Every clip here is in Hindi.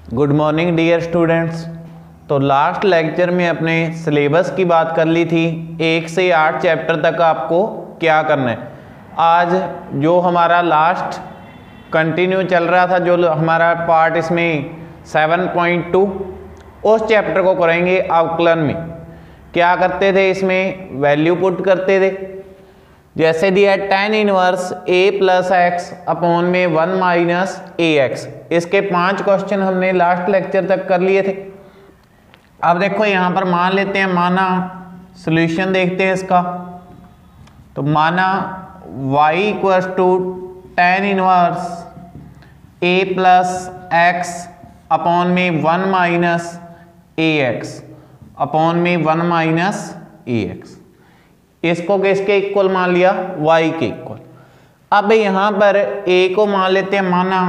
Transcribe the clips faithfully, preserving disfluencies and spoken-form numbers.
Good morning dear students. तो लास्ट लेक्चर में अपने सिलेबस की बात कर ली थी, एक से आठ चैप्टर तक आपको क्या करना है। आज जो हमारा लास्ट कंटिन्यू चल रहा था, जो हमारा पार्ट इसमें सेवन पॉइंट टू, उस चैप्टर को करेंगे। अवकलन में क्या करते थे, इसमें वैल्यू पुट करते थे। जैसे दिया tan inverse A plus x upon में वन माइनस ए एक्स। इसके पांच क्वेश्चन हमने लास्ट लेक्चर तक कर लिए थे। अब देखो यहाँ पर मान लेते हैं, माना सॉल्यूशन देखते हैं इसका। तो माना y equals to tan inverse A plus x upon में one minus A X upon में वन माइनस ए एक्स। इसको किसके इक्वल मान लिया, y के इक्वल। अब यहां पर a को मान लेते हैं, माना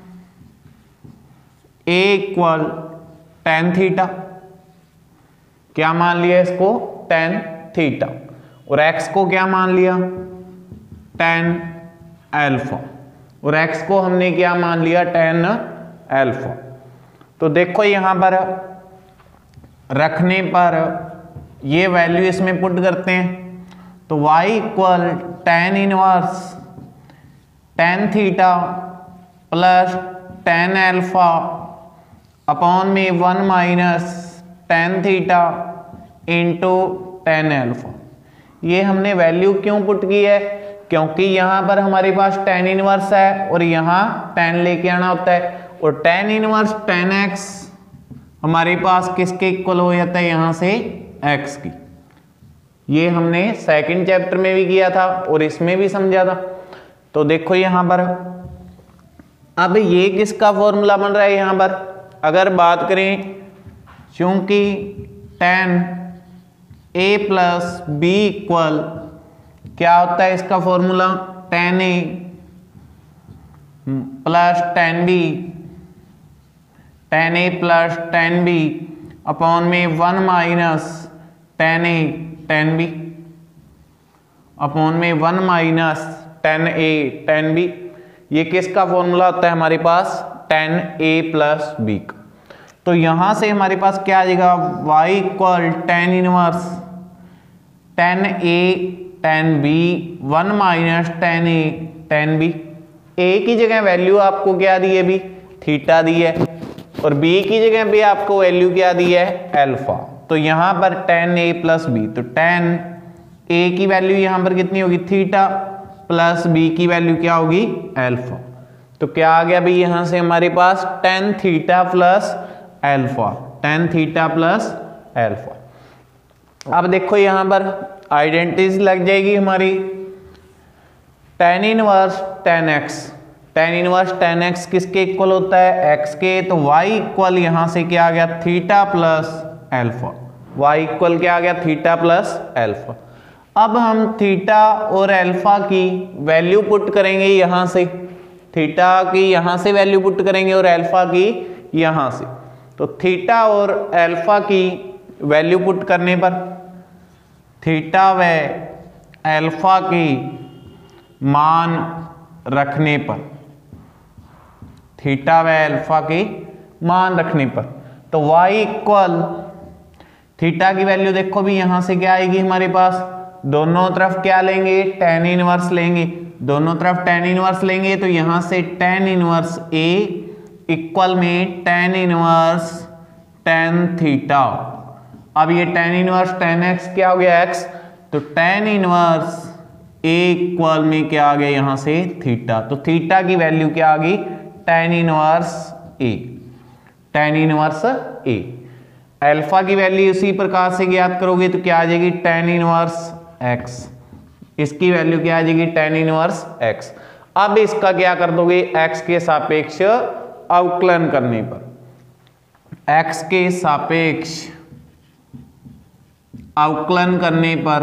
a इक्वल टेन थीटा। क्या मान लिया इसको, टेन थीटा। और x को क्या मान लिया, टेन अल्फा। और x को हमने क्या मान लिया, टेन अल्फा। तो देखो यहां पर रखने पर ये वैल्यू इसमें पुट करते हैं। तो y equal tan inverse tan theta plus tan alpha upon में one minus tan theta into tan alpha. ये हमने वैल्यू क्यों पुट की है, क्योंकि यहाँ पर हमारे पास टेन इनवर्स है और यहाँ टेन लेके आना होता है। और टेन इनवर्स टेन एक्स हमारे पास किसके इक्वल हो जाता है, यहाँ से x की। ये हमने सेकंड चैप्टर में भी किया था और इसमें भी समझा था। तो देखो यहां पर अब ये किसका फॉर्मूला बन रहा है। यहां पर अगर बात करें, चूंकि tan A plus B equal क्या होता है इसका formula, tan A plus tan B, tan A plus tan B upon में one minus tan A tan B upon में one minus tan A tan B. ये किसका फॉर्मूला होता है हमारे पास, टेन ए प्लस बी का। तो यहां से हमारे पास क्या आ जाएगा, y equal tan inverse tan A tan B one minus tan A tan B. A की जगह वैल्यू आपको क्या दी है, भी थीटा दी है, और b की जगह भी आपको वैल्यू क्या दी है, अल्फा। तो यहां पर टेन ए प्लस बी, तो टेन ए की वैल्यू यहां पर कितनी होगी, थीटा, प्लस बी की वैल्यू क्या होगी, अल्फा। तो क्या आ गया भाई यहां से हमारे पास tan theta plus alpha, tan theta plus alpha. अब देखो यहां पर आइडेंटिटी लग जाएगी हमारी, tan inverse tan x, tan inverse tan x किसके इक्वल होता है, x के। तो y इक्वल यहां से क्या आ गया, theta plus alpha. y equal क्या आ गया, थीटा प्लस अल्फा। अब हम थीटा और अल्फा की वैल्यू पुट करेंगे यहां से, थीटा की यहां से वैल्यू पुट करेंगे और अल्फा की यहां से। तो थीटा और अल्फा की वैल्यू पुट करने पर थीटा व अल्फा की मान रखने पर, थीटा व अल्फा के मान रखने पर, तो y इक्वल थीटा की वैल्यू देखो भी यहां से क्या आएगी हमारे पास, दोनों तरफ क्या लेंगे, टेन इनवर्स लेंगे, दोनों तरफ टेन इनवर्स लेंगे। तो यहां से टेन इनवर्स a इक्वल में टेन इनवर्स टेन थीटा। अब ये टेन इनवर्स टेन एक्स क्या हो गया, x। तो टेन इनवर्स a इक्वल में क्या आ गया यहां से, थीटा। तो थीटा की वैल्यू क्या आ गई, tan inverse a, tan inverse a। Alpha की वैल्यू इसी प्रकार से ज्ञात करोगे तो क्या आ जाएगी, टेन इनवर्स x। इसकी वैल्यू क्या आ जाएगी, टेन इनवर्स x। अब इसका क्या कर दोगे, x के सापेक्ष अवकलन करने पर, x के सापेक्ष अवकलन करने पर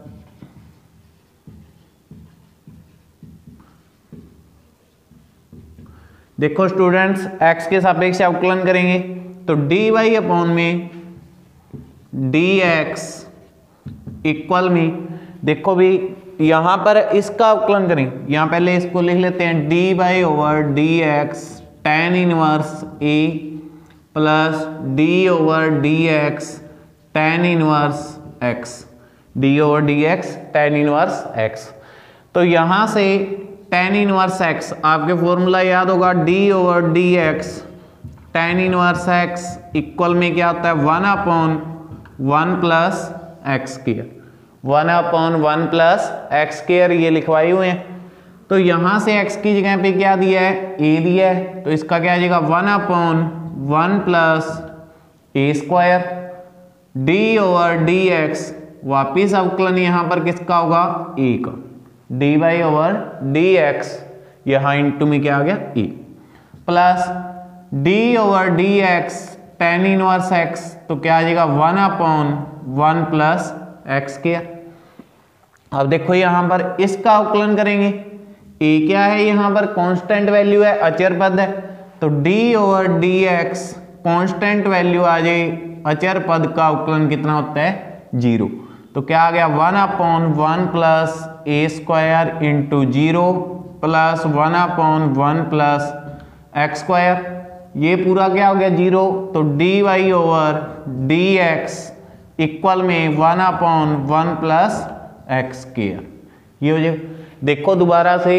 देखो स्टूडेंट्स, x के सापेक्ष अवकलन करेंगे तो डी वाई अपॉन में डी एक्स इक्वल में, देखो भी यहां पर इसका अवकलन करें, यहां पहले इसको लिख लेते हैं D Y over D x tan inverse A plus D over D x tan inverse X, D over D x tan inverse X. तो यहां से टेन इनवर्स एक्स, आपके फॉर्मूला याद होगा, D over D x tan inverse X equal में क्या होता है, one upon one plus x square, one upon one plus x square, ये लिखवाए हुए हैं। तो यहां से x की जगह पे क्या दिया है, a दिया है, तो इसका क्या आ जाएगा, one upon one plus A square, D over D X, वापिस अवकलन यहां पर किसका होगा, a का, D Y over D X, यहां इंटू में क्या आ गया, a, plus D over D x tan inverse X, तो क्या आ जाएगा, one upon one plus x square. अब देखो यहां पर इसका अवकलन करेंगे, a क्या है, यहां पर कांस्टेंट वैल्यू है, अचर पद है, तो d over D X constant value आ जाए, अचर पद का अवकलन कितना होता है, जीरो, तो क्या आ गया, one upon one plus A square into zero plus one upon one plus x square, ये पूरा क्या हो गया, जीरो, तो D Y over D x equal में one upon one plus x square, ये हो जाएगा। देखो दोबारा से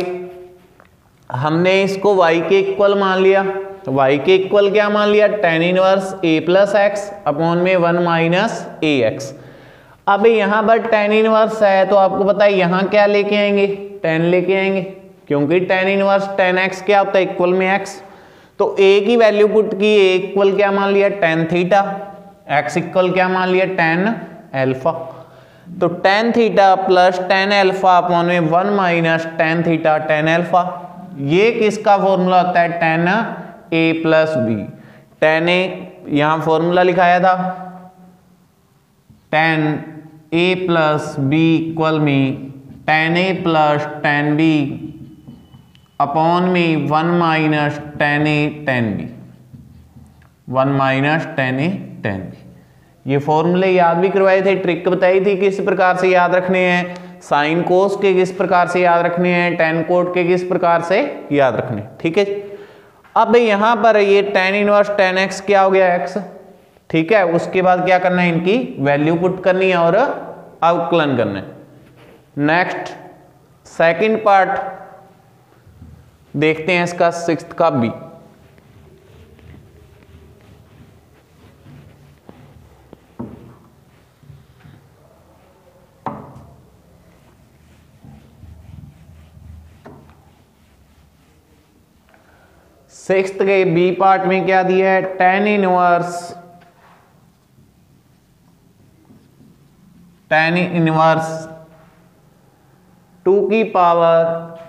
हमने इसको y के इक्वल मान लिया, तो y के इक्वल क्या मान लिया, tan inverse a plus x upon में वन माइनस ए एक्स। अब यहाँ पर टेन इनवर्स है, तो आपको पता है यहाँ क्या लेके आएंगे, टेन लेके आएंगे, क्योंकि टेन इनवर्स टेन एक्स क्या होता है, इक्वल में x, तो a की वैल्यू पुट की, a इक्वल क्या मान लिया, टेन थीटा, x इक्वल क्या मान लिया, टेन एल्फा, तो tan theta plus tan alpha upon में one minus tan theta tan alpha, ये किसका फॉर्मूला होता है, tan A plus B, tan A यहां फॉर्मूला लिखाया था, tan A plus B equal में tan A plus tan B upon में one minus tan A tan B, one minus tan A tan B. ये फॉर्मूले याद भी करवाए थे, ट्रिक बताई थी किस प्रकार से याद रखने हैं, साइन कोस के किस प्रकार से याद रखने हैं, टेन कोट के किस प्रकार से याद रखने, ठीक है। अब यहां पर ये टेन इनवर्स टेन एक्स क्या हो गया, एक्स, ठीक है। उसके बाद क्या करना है, इनकी वैल्यू पुट करनी है और अवकलन करना है। नेक्स्ट सेकंड पार्ट देखते हैं इसका, सिक्स्थ का बी। सिक्स्थ के बी पार्ट में क्या दिया है, tan inverse tan inverse two की power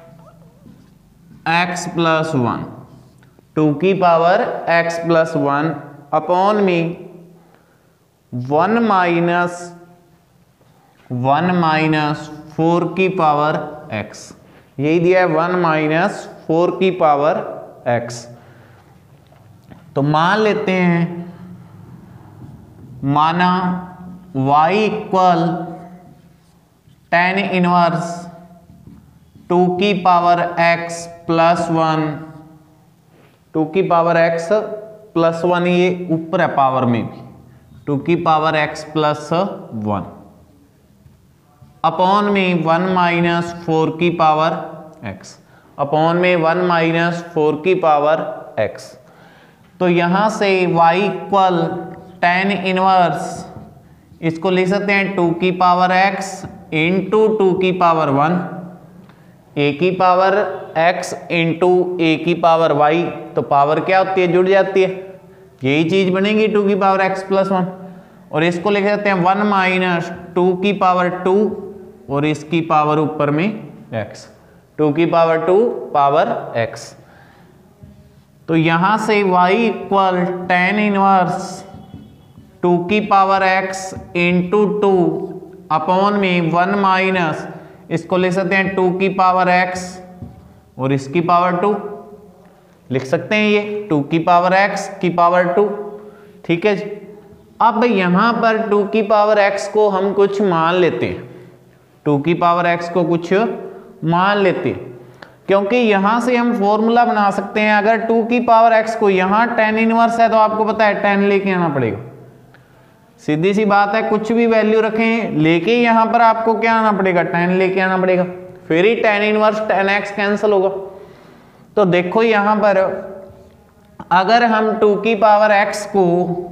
x plus one, two की power x plus one upon में one minus one minus four की पावर एक्स, यही दिया है, वन माइनस फोर की पावर एक्स। तो मान लेते हैं, माना y equal tan inverse two की power x plus one, two की पावर x प्लस वन, ये ऊपर है पावर में भी, टू की power x plus one upon में वन माइनस फोर की पावर x, अपॉन में वन माइनस फोर की पावर x। तो यहां से y इक्वल टेन इनवर्स, इसको लिख सकते हैं टू की पावर x इंटू टू की पावर वन, a की पावर x इंटू a की पावर y, तो पावर क्या होती है, जुड़ जाती है, यही चीज बनेगी टू की पावर x प्लस वन। और इसको लिख सकते हैं वन माइनस टू की पावर टू, और इसकी पावर ऊपर में x, टू की पावर टू पावर x। तो यहां से y equal tan inverse two की power x into two upon में वन माइनस, इसको लिख सकते हैं टू की पावर x और इसकी पावर टू, लिख सकते हैं ये टू की पावर x की पावर टू, ठीक है जी। अब यहां पर टू की पावर x को हम कुछ मान लेते हैं, टू की पावर x को कुछ मान लेते हैं, क्योंकि यहां से हम फॉर्मूला बना सकते हैं। अगर टू की पावर एक्स को यहां टेन इनवर्स है तो आपको पता है टेन लेके आना पड़ेगा, सीधी सी बात है। कुछ भी वैल्यू रखें लेके यहां पर आपको क्या आना पड़ेगा, टेन लेके आना पड़ेगा, फिर ही tan inverse tan x cancel होगा। तो देखो यहां पर अगर हम टू की पावर एक्स को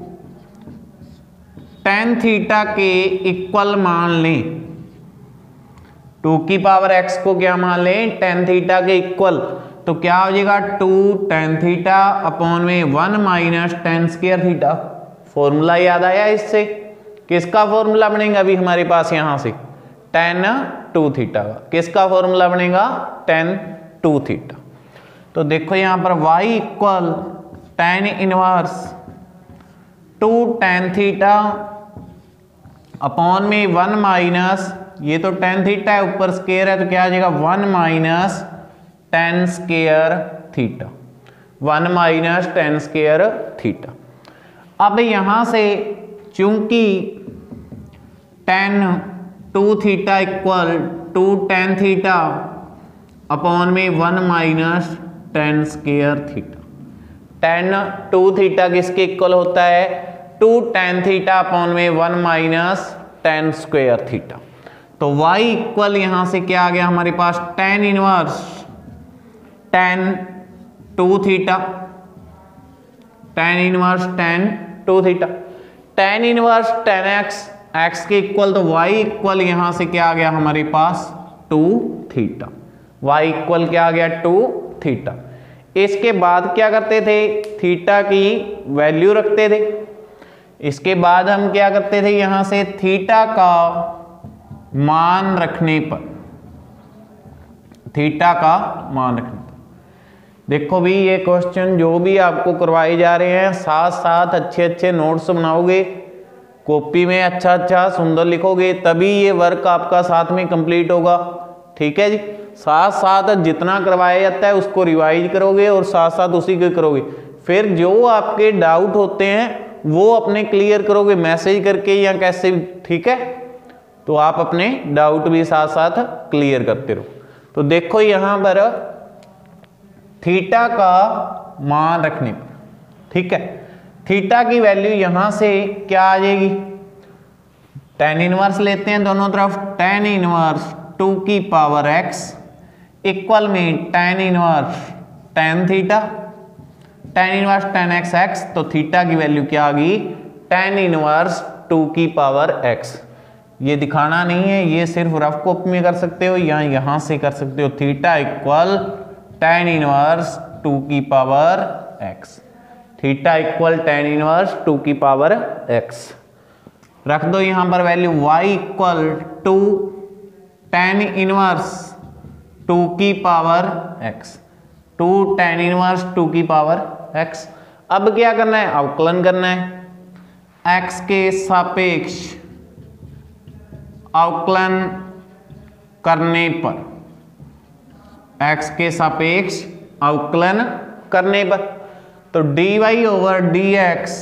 टेन थीटा के इक्वल मान लें, टू की पावर एक्स को क्या मान लें, टेन थीटा के इक्वल, तो क्या हो जाएगा टू टेन थीटा अपॉन में one minus tan square theta. Formula याद आया इससे, किसका फॉर्मूला बनेगा अभी हमारे पास यहां से, टेन टू थीटा का। किसका फॉर्मूला बनेगा, टेन टू थीटा। तो देखो यहां पर y equal tan inverse two tan theta upon में वन माइनस, ये तो टेन थीटा है ऊपर स्क्वायर है तो क्या आ जाएगा one minus tan square theta, one minus tan square theta. अब यहां से चूंकि tan two theta equal two tan theta upon में one minus tan square theta, tan two theta किसके इक्वल होता है, टू टेन थीटा अपॉन में one minus tan square theta. तो y इक्वल यहां से क्या आ गया हमारे पास, tan inverse tan two theta, tan inverse tan two theta, tan inverse tan x, x के इक्वल, तो y इक्वल यहां से क्या आ गया हमारे पास टू थीटा, y इक्वल क्या आ गया टू थीटा। इसके बाद क्या करते थे, थीटा की वैल्यू रखते थे। इसके बाद हम क्या करते थे, यहां से थीटा का मान रखने पर, थीटा का मान रखने पर, देखो भी ये क्वेश्चन जो भी आपको करवाए जा रहे हैं साथ साथ अच्छे अच्छे नोट्स बनाओगे, कॉपी में अच्छा अच्छा सुंदर लिखोगे, तभी ये वर्क आपका साथ में कंप्लीट होगा। ठीक है जी, साथ साथ जितना करवाया जाता है उसको रिवाइज करोगे और साथ साथ उसी को करोगे। फिर जो आपके डाउट होते हैं वो अपने क्लियर करोगे मैसेज करके या कैसे भी, ठीक है। तो आप अपने डाउट भी साथ साथ क्लियर करते रहो। तो देखो यहां पर थीटा का मान रखने पर, ठीक है, थीटा की वैल्यू यहां से क्या आ जाएगी, टेन इनवर्स लेते हैं दोनों तरफ, टेन इनवर्स टू की पावर एक्स इक्वल में tan inverse tan theta, tan inverse tan x x, तो थीटा की वैल्यू क्या आ गई, टेन इनवर्स टू की पावर एक्स। ये दिखाना नहीं है, ये सिर्फ रफ कॉपी में कर सकते हो या यहां से कर सकते हो, theta equal tan inverse two की power x, theta equal tan inverse two की पावर एक्स। रख दो यहां पर value, y equal two tan inverse two की power x, two tan inverse two की पावर एक्स। अब क्या करना है, अवकलन करना है, x के सापेक्ष अवकलन करने पर, x के सापेक्ष अवकलन करने पर, तो dy over dx,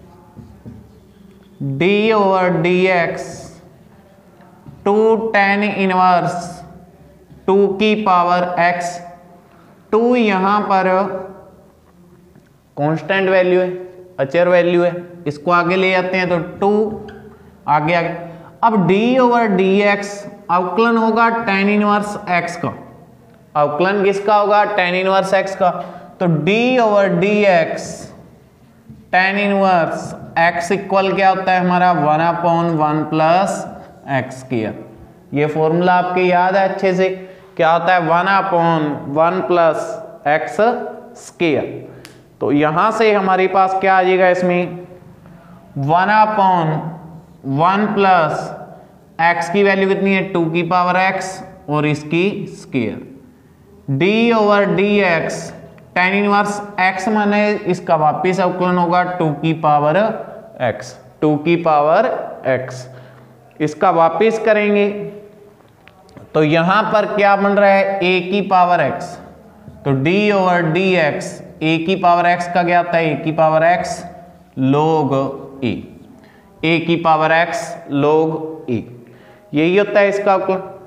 d over dx two tan inverse two की पावर x, टू यहां पर कांस्टेंट वैल्यू है, अचर वैल्यू है, इसको आगे ले जाते हैं तो टू आगे आगे। अब d ओवर dx अवकलन होगा टेन इनवर्स x का, अवकलन किसका होगा, टेन इनवर्स x का, तो d over dx tan inverse x equal क्या होता है हमारा, one upon one plus x square. ये फॉर्मूला आपके याद है अच्छे से, क्या होता है one upon one plus x square. तो यहां से हमारे पास क्या आ जाएगा, इसमें one upon one plus x की वैल्यू कितनी है, टू की पावर एक्स और इसकी square, d over D x tan inverse x माने इसका वापिस अवकलन होगा टू की पावर x, टू की पावर x, इसका वापिस करेंगे तो यहां पर क्या बन रहा है, a की पावर x, तो d over D x a की पावर x का क्या होता है, a की power x log a, a की पावर x log a, यही होता है इसका अवकलन।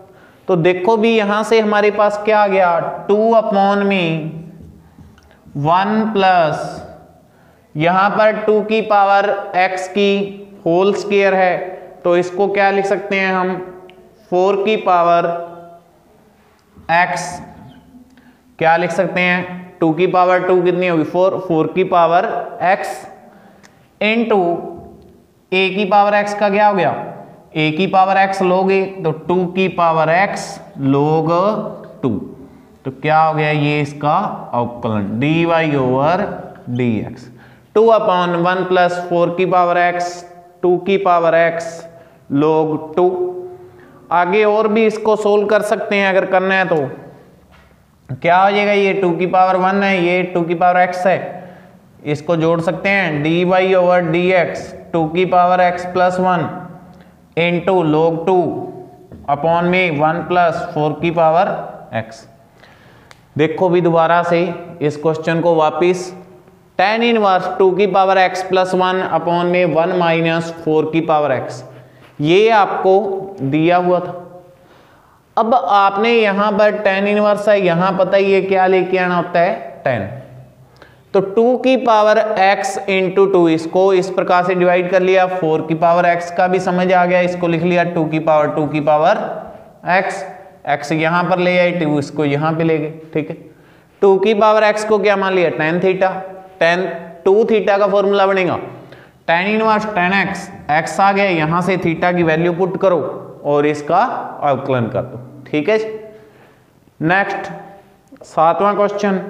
तो देखो भी यहां से हमारे पास क्या आ गया, टू अपॉन में वन प्लस, यहां पर टू की पावर एक्स की होल स्क्वायर है, तो इसको क्या लिख सकते हैं हम, फोर की पावर एक्स, क्या लिख सकते हैं, टू की पावर टू कितनी होगी, फोर, फोर की पावर एक्स इनटू ए की पावर एक्स का क्या हो गया, ए की पावर एक्स लोगे तो टू की पावर एक्स लोग टू, तो क्या हो गया ये इसका अवकलन, d Y over D x, two upon one plus four की पावर एक्स, टू की पावर एक्स लोग टू। आगे और भी इसको सोल्व कर सकते हैं अगर करना है, तो क्या हो जाएगा, ये टू की पावर वन है, ये टू की पावर एक्स है, इसको जोड़ सकते हैं, D Y over D x two की power x plus one into log two upon में वन प्लस फोर की पावर एक्स। देखो भी दोबारा से इस क्वेश्चन को वापिस, टेन इनवर्स टू की power x plus one upon में वन माइनस फोर की पावर एक्स, ये आपको दिया हुआ था। अब आपने यहां पर टेन इनवर्स है, यहां पता ही है क्या लेके आना होता है, टेन, तो टू की पावर x इंटू टू, इसको इस प्रकार से डिवाइड कर लिया, फोर की पावर x का भी समझ आ गया, इसको लिख लिया टू की पावर टू की पावर x, x यहां पर ले आए, टू इसको यहां पे ले गए, ठीक है। टू की पावर x को क्या मान लिया, tan theta, tan two theta का फॉर्मूला बनेगा tan inverse tan x, x आ गया, यहां से थीटा की वैल्यू पुट करो और इसका अवकलन कर दो, ठीक है। नेक्स्ट सातवां क्वेश्चन,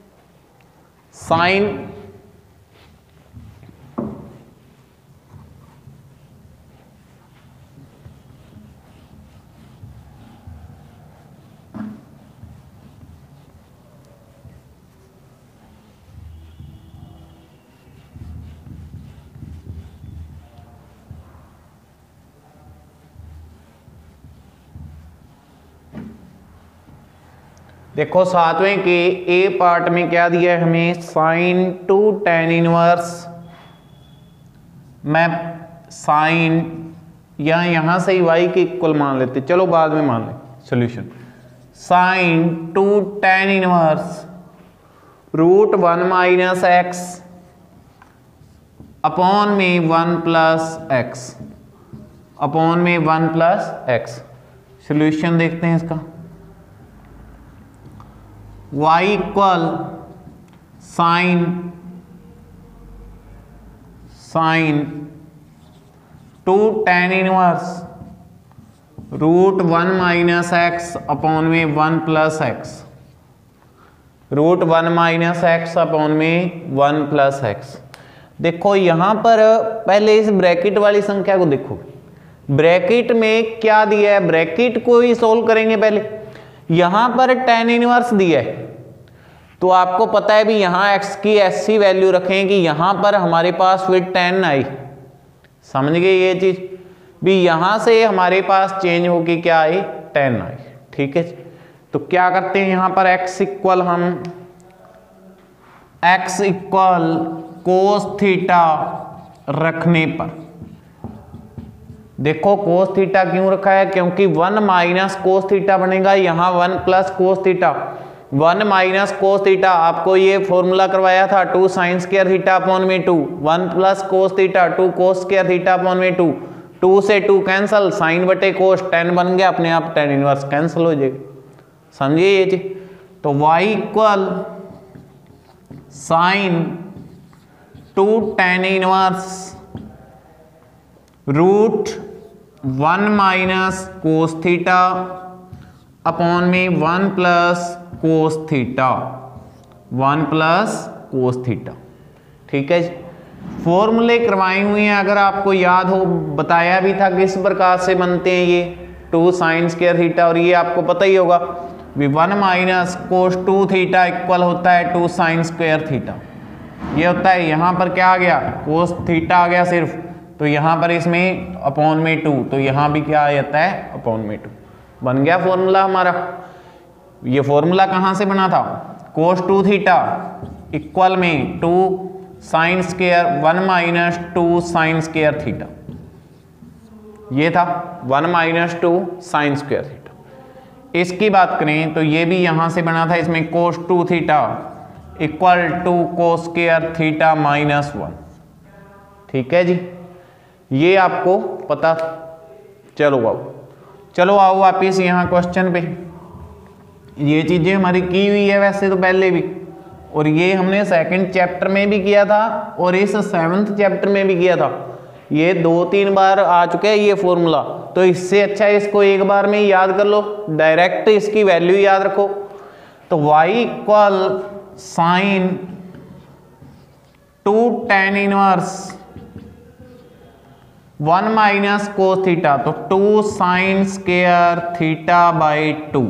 साइन देखो सातवें के ए पार्ट में क्या दिया है हमें, साइन टू टेन इनवर्स, मैं साइन या यहां से ही वाई के इक्वल मान लेते, चलो बाद में मान ले solution, sine two tan inverse root one minus x upon में वन प्लस एक्स, अपॉन में वन प्लस एक्स। सॉल्यूशन देखते हैं इसका, y equal sine sine two tan inverse root one minus x upon में one plus x, root one minus x upon में वन प्लस एक्स। देखो यहां पर पहले इस ब्रैकेट वाली संख्या को देखो, ब्रैकेट में क्या दिया है, ब्रैकेट को ही सोल्व करेंगे पहले। यहां पर टेन इनवर्स दिया है, तो आपको पता है भी यहां x की ऐसी वैल्यू रखें कि यहां पर हमारे पास फिर टेन आई, समझ गए ये चीज भी, यहां से हमारे पास चेंज होके क्या आई, टेन आई, ठीक है। तो क्या करते हैं यहां पर x इक्वल, हम x इक्वल कोस थीटा रखने पर, देखो कोस थीटा क्यों रखा है, क्योंकि वन माइनस कोस थीटा बनेगा, यहां one plus cos theta, one minus cos theta, आपको ये फॉर्मूला करवाया था, two sine square theta upon में two, one plus cos theta, two cos square theta upon में टू, टू से टू कैंसल, साइन बटे कोस, टेन बन गया, अपने आप टेन इनवर्स कैंसिल हो जाएगा, समझिए ये चीज। तो y equal sine two tan inverse root one minus cos theta upon में one plus cos theta, one plus cos theta, ठीक है। फॉर्मूले करवाए हुए हैं, अगर आपको याद हो बताया भी था किस प्रकार से बनते हैं ये, टू साइन स्क्वायर थीटा, और ये आपको पता ही होगा भी one minus cos two theta equal होता है टू साइन स्क्वायर थीटा, ये होता है। यहां पर क्या आ गया, कोस थीटा आ गया सिर्फ, तो यहां पर इसमें अपॉन में टू, तो यहां भी क्या आ जाता है, अपॉन में टू, बन गया फॉर्मूला हमारा। ये फॉर्मूला कहां से बना था, कोस टू थीटा इक्वल में two sine square one minus two sine square theta, ये था one minus two sine square theta. इसकी बात करें तो ये भी यहां से बना था, इसमें cos two theta equal two cos square theta minus one. ठीक है जी, ये आपको पता। चलो आओ चलो आओ वापिस यहाँ क्वेश्चन पे। ये चीजें हमारी की हुई है वैसे तो पहले भी, और ये हमने सेकंड चैप्टर में भी किया था और इस सेवंथ चैप्टर में भी किया था। ये दो तीन बार आ चुका है ये फॉर्मूला, तो इससे अच्छा इसको एक बार में ही याद कर लो, डायरेक्ट इसकी वैल्यू याद रखो। तो y equal sine two tan inverse one minus cos theta, तो two sine square theta by two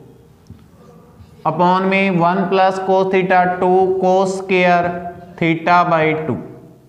upon में one plus cos theta two cos square theta by two.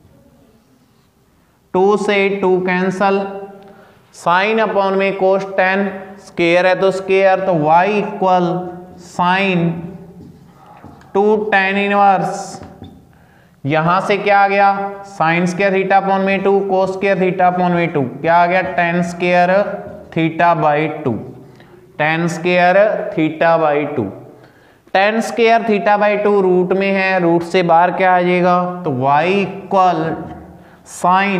Two से टू कैंसल, साइन अपॉन में कोस टेन, स्क्वायर है तो स्क्वायर, तो y equal sine two tan inverse, यहां से क्या आ गया साइन स्क्वायर थीटा अपॉन में two cos square theta upon में टू, क्या आ गया tan square theta by two, tan square theta by two. Tan square theta by two root में है, रूट से बाहर क्या आ जाएगा, तो y equal sine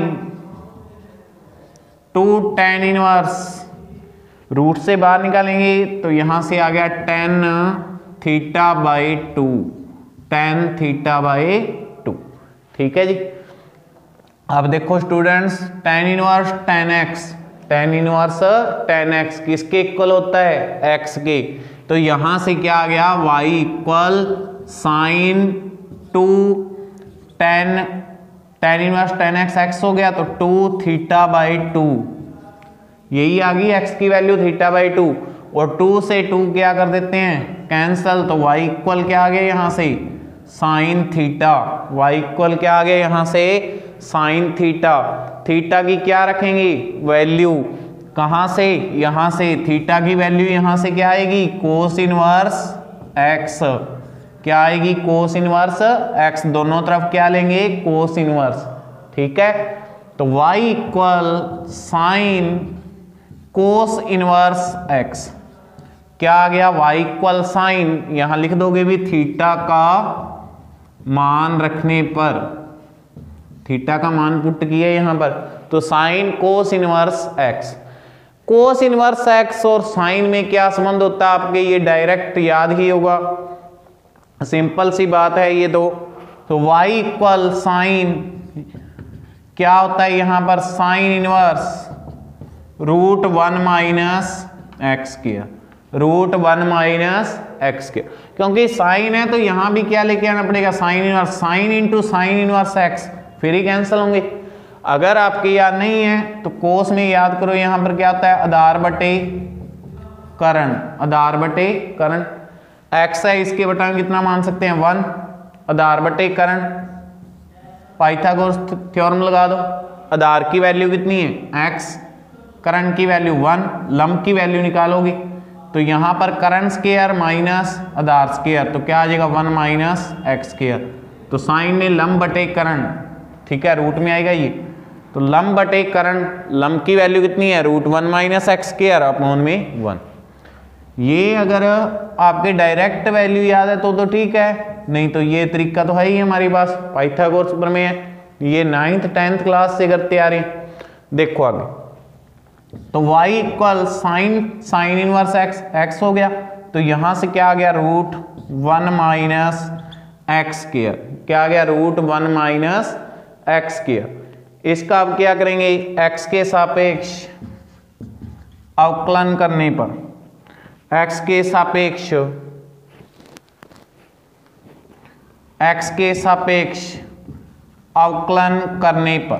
two tan inverse, root से बाहर निकालेंगे तो यहां से आ गया tan theta by two, tan theta by two. ठीक है जी। अब देखो students, tan inverse tan x, tan inverse tan x किसके इक्वल होता है, एक्स के, तो यहां से क्या आ गया y equal sine two tan, tan inverse tan x x हो गया, तो टू थीटा बाई टू, यही आ गई x की वैल्यू थीटा बाई टू, और टू से टू क्या कर देते हैं कैंसल, तो y इक्वल क्या आ गया यहां से साइन थीटा, y इक्वल क्या आ गया यहां से साइन थीटा। थीटा की क्या रखेंगे वैल्यू, कहां से, यहां से, थीटा की वैल्यू यहां से क्या आएगी कोस इनवर्स x, क्या आएगी कोस इनवर्स x, दोनों तरफ क्या लेंगे कोस इनवर्स। ठीक है, तो y equal sine cos inverse x, क्या आ गया y इक्वल साइन, यहां लिख दोगे भी थीटा का मान रखने पर, थीटा का मान पुट किया यहां पर, तो sine cos inverse x। Cos inverse x और साइन में क्या संबंध होता है आपके, ये डायरेक्ट याद ही होगा, सिंपल सी बात है ये दो। तो y इक्वल साइन क्या होता है यहां पर sine inverse root one minus x square, root one minus x square, क्योंकि साइन है तो यहां भी क्या लेके आना पड़ेगा sine inverse, sine into sine inverse x, फिर ही कैंसिल होंगे। अगर आपके याद नहीं है तो कोस में याद करो, यहां पर क्या होता है आधार बटे करण, आधार बटे करण, एक्स है इसके बटा में कितना मान सकते हैं वन, आधार बटे करण, पाइथागोरस थ्योरम लगा दो, आधार की वैल्यू कितनी है एक्स, करण की वैल्यू वन, लंब की वैल्यू निकालोगे तो यहां पर करण स्क्वायर माइनस आधार स्क्वायर, तो क्या आ जाएगा वन माइनस एक्स स्क्वायर, तो साइन में लंब बटे करण, ठीक है रूट में आएगा ये, तो लंब बटे करण, लंब की वैल्यू कितनी है root one minus x square upon में वन। ये अगर आपके डायरेक्ट वैल्यू याद है तो तो ठीक है, नहीं तो ये तरीका तो है ही हमारे पास, पाइथागोरस प्रमेय है, ये नाइन्थ टेंथ क्लास से करते आ रहे हैं। देखो आगे, तो y equal sine sine inverse x, x हो गया, तो यहां से क्या आ गया root one minus x square, क्या आ गया root one minus x square. इसका अब क्या करेंगे x के सापेक्ष अवकलन करने पर, x के सापेक्ष x के सापेक्ष अवकलन करने पर,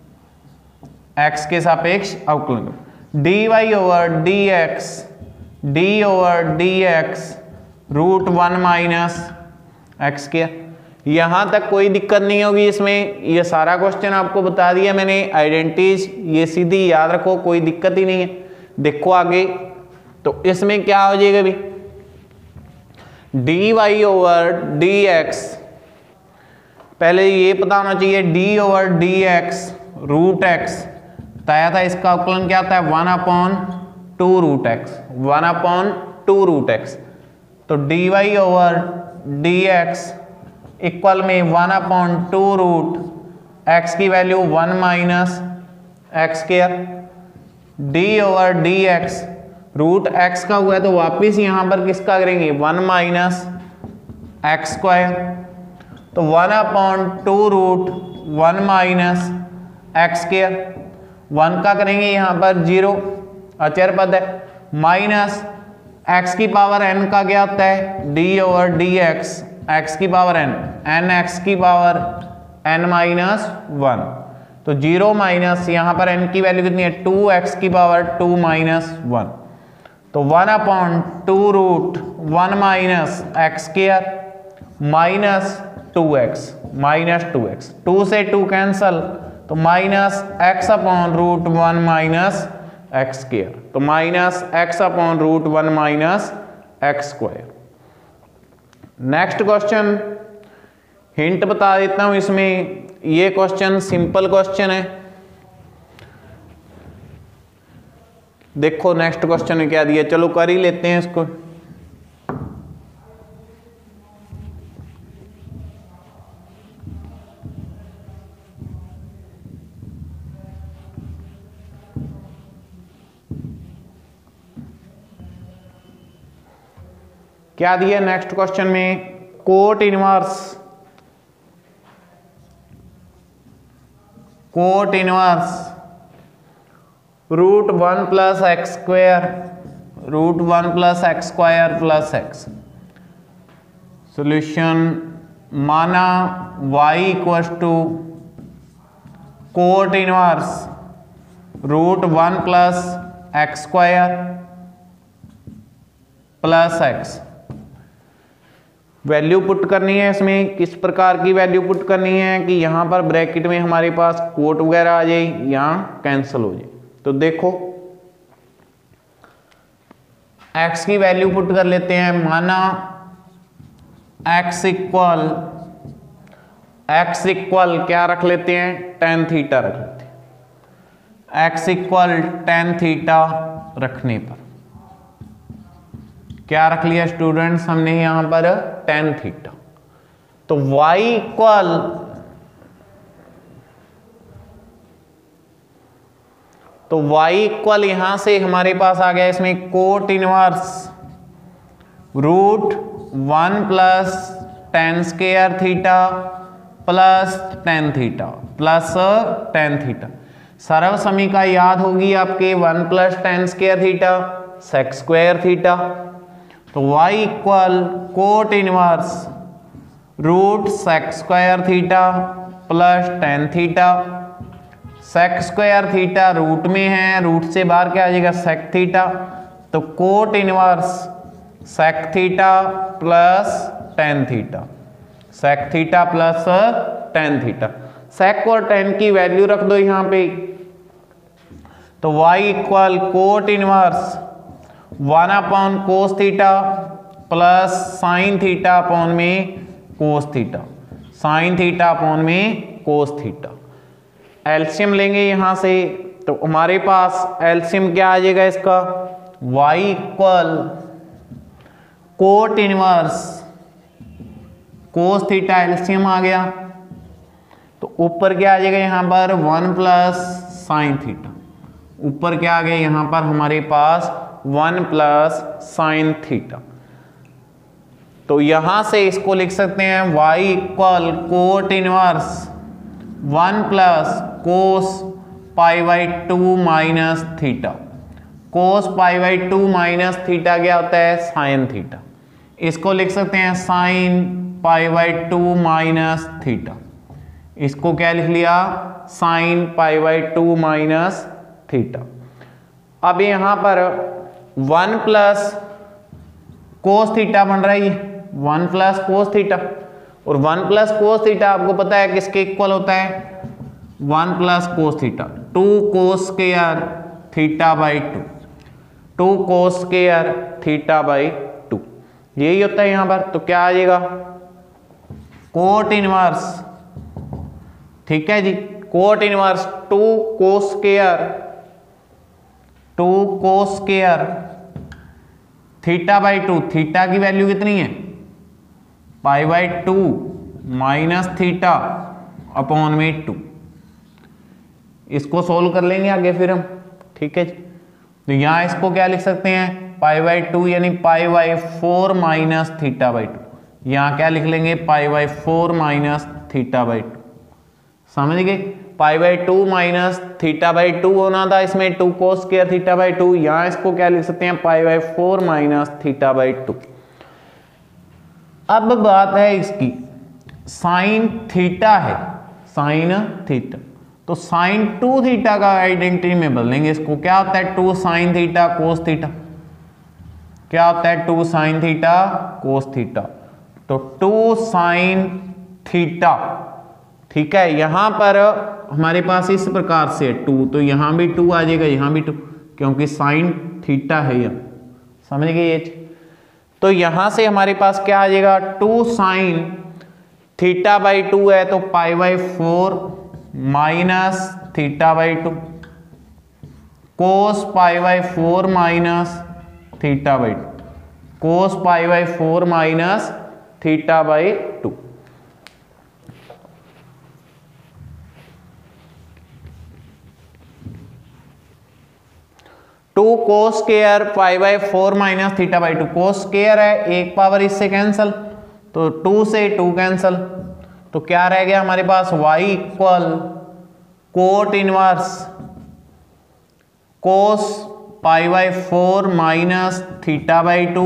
x के सापेक्ष अवकलन, dy over D x, D over D x root one minus x square. यहां तक कोई दिक्कत नहीं होगी इसमें, ये सारा क्वेश्चन आपको बता दिया मैंने, आइडेंटिटीज ये सीधी याद रखो, कोई दिक्कत ही नहीं है। देखो आगे, तो इसमें क्या हो जाएगा भी d Y over D x, पहले ये पता होना चाहिए d over D x root x, बताया था इसका अवकलन क्या होता है one upon two root x, one upon two root x, तो D Y over D x equal में one upon two root x की value one minus x square, D over D x root x का हुआ है तो वापिस यहां पर किसका करेंगे वन माइनस एक्स स्क्वायर, तो one upon two root one minus x square, one का करेंगे यहां पर जीरो अचर पद है, माइनस एक्स की पावर एन का क्या होता है d over D x x की पावर एन, एन एक्स की पावर एन माइनस वन, तो जीरो माइनस यहां पर एन की वैल्यू कितनी है टू एक्स की पावर टू माइनस वन, तो one upon two root one minus x square minus two x minus two x, two से टू कैंसल तो minus x upon root one minus x square, तो minus x upon root one minus x square. Next question hint बता देता हूं इसमें, ये क्वेश्चन सिंपल क्वेश्चन है। देखो नेक्स्ट क्वेश्चन में क्या दिया, चलो कर ही लेते हैं इसको। क्या दिया नेक्स्ट क्वेश्चन में, cot inverse cot inverse root one plus x square root one plus x square plus x, solution माना y equals two cot inverse root one plus x square plus x, value put करनी है इसमें, किस प्रकार की वैल्यू पुट करनी है कि यहां पर ब्रैकेट में हमारे पास कोट वगैरह आ जाए, यहां कैंसिल हो जाए, तो देखो x की वैल्यू पुट कर लेते हैं, माना x इक्वल x इक्वल क्या रख लेते हैं टेन थीटा रख लेते हैं, x इक्वल टेन थीटा रखने पर क्या रख लिया स्टूडेंट्स हमने यहां पर टेन थीटा, तो y इक्वल तो y इक्वल यहां से हमारे पास आ गया इसमें cot inverse root one plus tan square theta plus tan theta plus tan theta, सर्व समीका याद होगी आपके one plus tan square theta sec square theta, तो y equal cot inverse root sec square theta plus tan theta, sec square theta root में है, रूट से बाहर क्या आ जाएगा सेक थीटा, तो cot inverse sec theta plus tan theta sec theta plus tan theta, sec और टेन की वैल्यू रख दो यहां पे, तो y equal cot inverse one upon cos theta plus sine theta upon में cos theta sine theta upon में कोस थीटा, एलसीएम लेंगे यहां से तो हमारे पास एलसीएम क्या आ जाएगा इसका y equal cot inverse cos theta LCM आ गया, तो ऊपर क्या आ जाएगा यहां पर वन प्लस साइन थीटा, ऊपर क्या आ गया यहां पर हमारे पास वन प्लस साइन थीटा, तो यहां से इसको लिख सकते हैं y equal cot inverse one plus cos pi by two minus theta, cos pi by two minus theta क्या होता है साइन थीटा, इसको लिख सकते हैं sine pi by two minus theta, इसको क्या लिख लिया sine pi by two minus theta. अब यहां पर वन प्लस कोस थीटा बन रहा है, ये वन प्लस कोस थीटा, और वन प्लस कोस थीटा आपको पता है किसके इक्वल होता है one plus cos theta, two cos square theta by two, two cos square theta by two, यही होता है यहां पर, तो क्या आ जाएगा कोट इनवर्स, ठीक है जी, cot inverse two cos square two cos square theta by two, theta की वैल्यू कितनी है pi by two minus theta upon में टू। इसको सोल्व कर लेंगे आगे फिर हम, ठीक है जी। तो यहां इसको क्या लिख सकते हैं पाई बाई टू यानी pi by four minus theta by two. यहां क्या लिख लेंगे pi by four minus theta by two. समझ गए, pi by two minus theta by two होना था, इसमें two cos square theta by two. यहां इसको क्या लिख सकते हैं pi by four minus theta by two. अब बात है इसकी साइन थीटा है, साइन थीटा, तो साइन टू थीटा का आइडेंटिटी में बदलेंगे इसको। क्या होता है two sine theta cos theta, क्या होता है two sine theta cos theta, तो टू साइन थीटा, ठीक है। यहां पर हमारे पास इस प्रकार से टू, तो यहां भी टू आ जाएगा, यहां भी टू, क्योंकि साइन थीटा है यहां, समझ गए ये। तो यहां से हमारे पास क्या आ जाएगा two sine theta by two है तो pi by four minus theta by two cos pi by four minus theta by two, cos pi by four minus theta by two. Two cos square pi by four minus theta by two, cos square है एक पावर इससे कैंसल, तो टू से टू कैंसल, तो क्या रह गया हमारे पास y equal cot inverse cos pi by four minus theta by two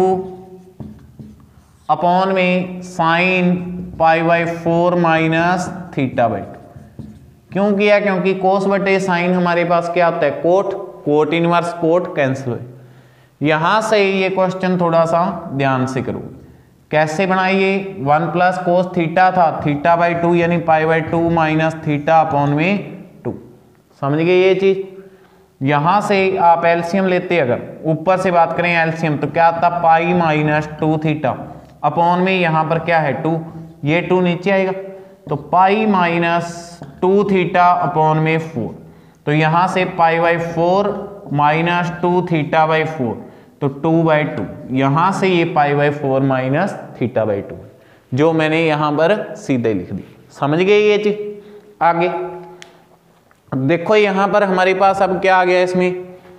upon में sine pi by four minus theta by two. क्यों किया, क्योंकि कोस बटे साइन हमारे पास क्या होता है cot, cot inverse cot cancel हुए। यहां से ये क्वेश्चन थोड़ा सा ध्यान से करो, कैसे बनाइए, वन प्लस कोस थीटा था थीटा बाई टू यानी pi by two minus theta upon में टू, समझ गए ये चीज। यहां से आप एलसीएम लेते अगर ऊपर से बात करें एलसीएम तो क्या आता pi minus two theta upon में यहां पर क्या है टू, ये टू नीचे आएगा तो pi minus two theta upon में फोर, तो यहां से pi by four minus two theta by four तो टू बाई टू, यहां से ये pi by four minus theta by two जो मैंने यहां पर सीधे लिख दी, समझ गए ये चीज। आगे देखो यहां पर हमारे पास अब क्या आ गया इसमें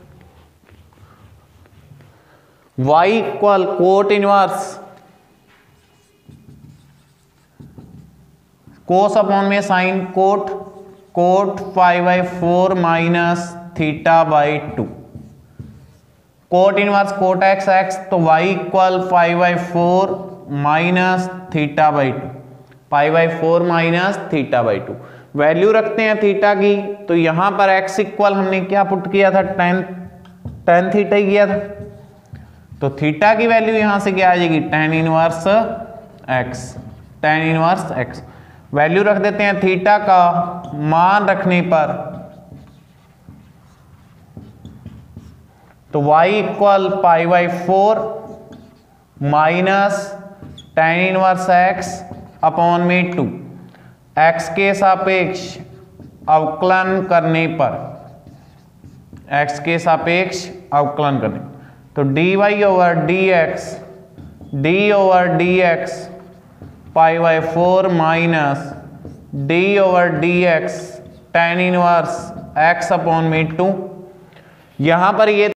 y equal cot inverse cos upon में sine cot cot five by four minus theta by two, cot inverse cot x x तो y equal five by four minus theta by two, five by four minus theta by two. Value रखते हैं थीटा की, तो यहां पर x इक्वल हमने क्या पुट किया था टेन टेन थीटा ही किया था, तो थीटा की वैल्यू यहां से क्या आ जाएगी tan inverse x, tan inverse x। Value रख देते हैं थीटा का मान रखने पर तो y equal pi by four minus tan inverse x upon में टू, x के सापेक्ष अवकलन करने पर, x के सापेक्ष अवकलन करने तो dy over D x D over D x pi by four minus d over D x tan inverse x upon में टू। यहां पर ये